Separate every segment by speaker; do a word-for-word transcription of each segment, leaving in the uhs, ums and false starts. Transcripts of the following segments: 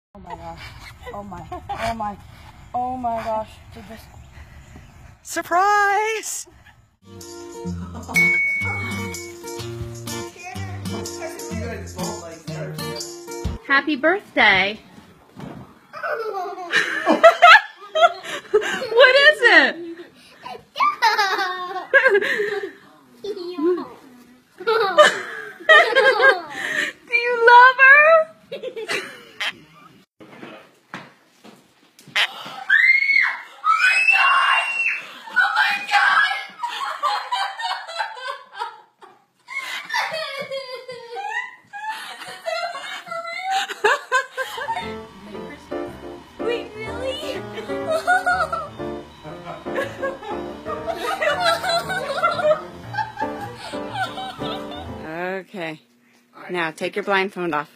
Speaker 1: Oh my gosh. Oh my. Oh my. Oh my gosh. Did this.
Speaker 2: Surprise!
Speaker 3: Happy birthday. What is it? Do you love her? Wait, really? Okay. Now take your blindfold off.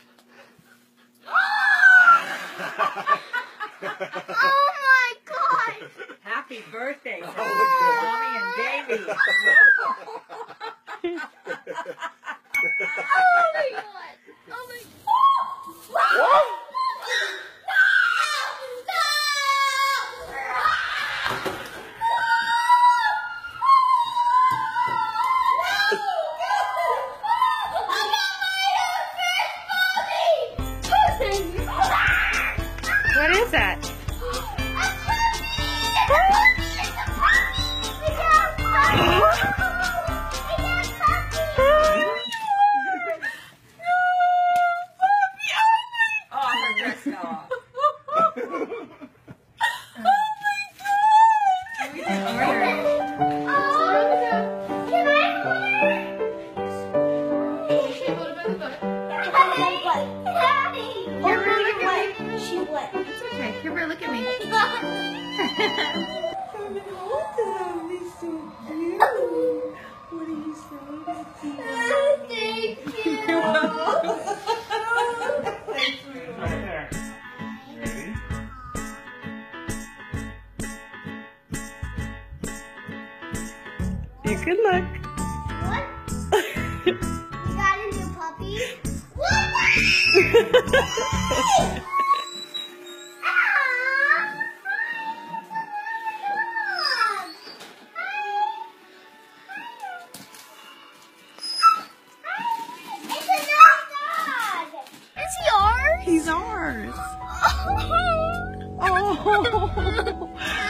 Speaker 4: Oh my God!
Speaker 1: Happy birthday,
Speaker 4: oh,
Speaker 1: Mommy and Davey.
Speaker 4: Oh my God! Oh my God!
Speaker 3: What is that? Kimber, look at me.
Speaker 2: You good luck.
Speaker 4: What? You got a new puppy? What? Is he ours?
Speaker 2: He's ours.
Speaker 4: Oh.
Speaker 2: Oh.